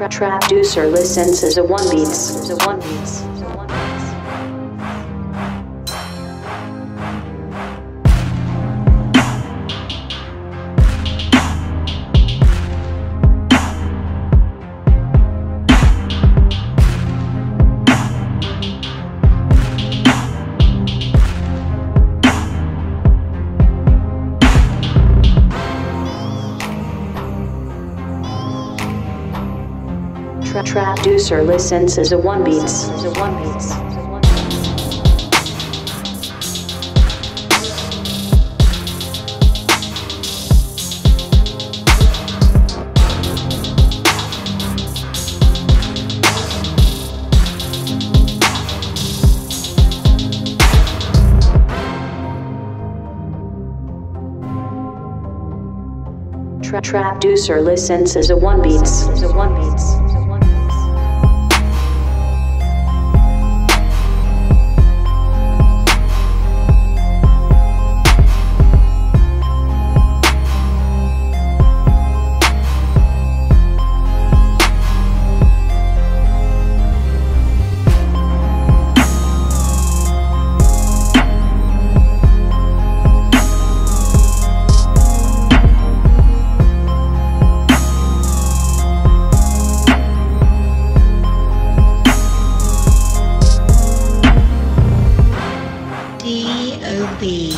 Producer listens as a one beats. Producer listens as a one beats. Producer listens as a one beats. DucerOBeatz.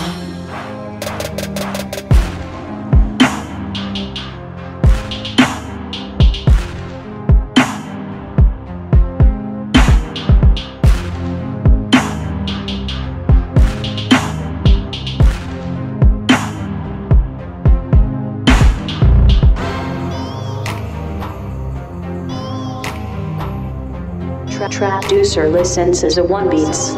Producer listens as a one beats.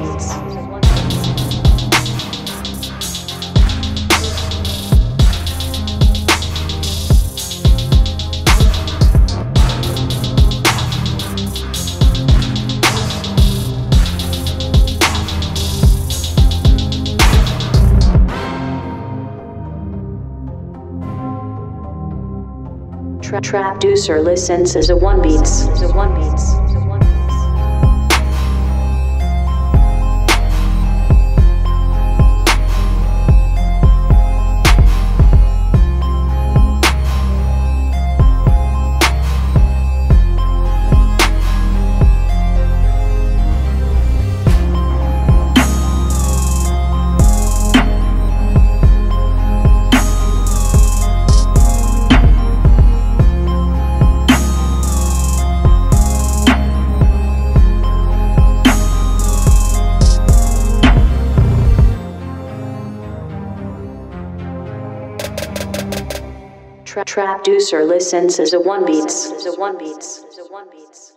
Producer listens as a one beats. Producer listens as a one beats.